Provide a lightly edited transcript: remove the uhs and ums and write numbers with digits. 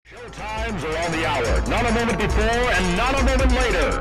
Show times are on the hour. Not a moment before and not a moment later.